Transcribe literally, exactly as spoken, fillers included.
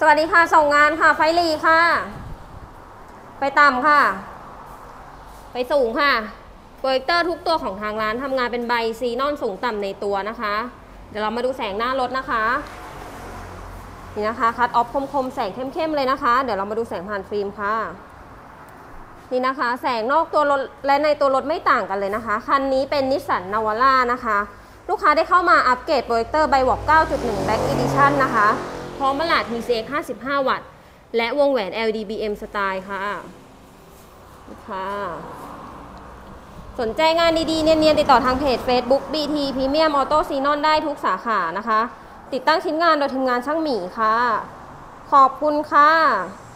สวัสดีค่ะส่งงานค่ะไฟลีค่ะไปต่ำค่ะไปสูงค่ะโปรเจคเตอร์ทุกตัวของทางร้านทำงานเป็นใบซีนอนสูงต่ำในตัวนะคะเดี๋ยวเรามาดูแสงหน้ารถนะคะนี่นะคะคัดออฟคมๆแสงเข้มๆเลยนะคะเดี๋ยวเรามาดูแสงผ่านฟิล์มค่ะนี่นะคะแสงนอกตัวรถและในตัวรถไม่ต่างกันเลยนะคะคันนี้เป็นนิสสันนาวาร่านะคะลูกค้าได้เข้ามาอัปเกรดโปรเจคเตอร์ไบวอล์ก เก้าจุดหนึ่ง Black Edition นะคะพร้อมตลาด ที ซี เอ็กซ์ ห้าสิบห้า วัตต์และวงแหวน แอล อี ดี บี เอ็ม สไตล์ค่ะค่ะสนใจงานดีๆเนียนๆติดต่อทางเพจ Facebook บี ที Premium Auto Xenon ได้ทุกสาขานะคะติดตั้งชิ้นงานโดยทีมงานช่างหมีค่ะขอบคุณค่ะ